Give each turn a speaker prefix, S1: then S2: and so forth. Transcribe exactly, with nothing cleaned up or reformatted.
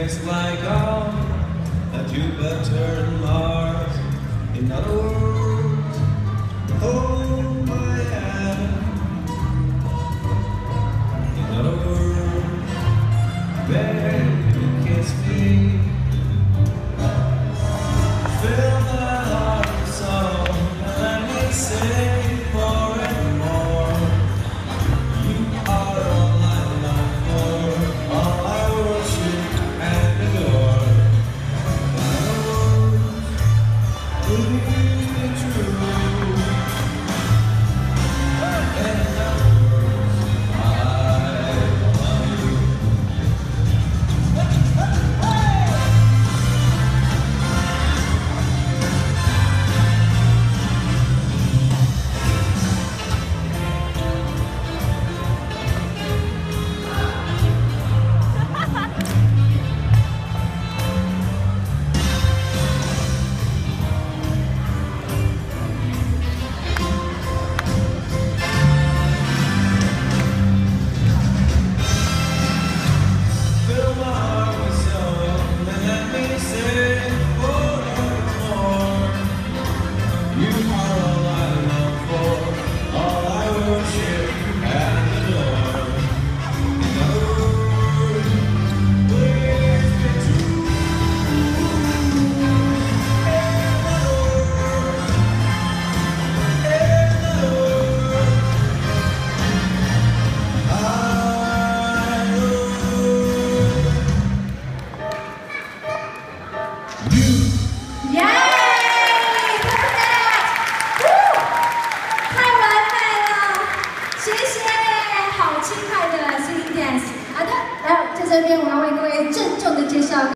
S1: It's like on a Jupiter and Mars. In other words, hold my hand. In other words, baby, kiss me. Fill my heart with song and let me sing forevermore. You are all I long for, all I worship and adore. In other words, to be true. In other words, I love you. Fill my heart with song and let me sing forevermore. You are all I long for, all I worship and adore. In other words, please be true. In other words, in other words, I love you.
S2: 耶！太完美了，谢谢，好轻快的 singing dance。好的，来，在这边我要为各位郑重的介绍。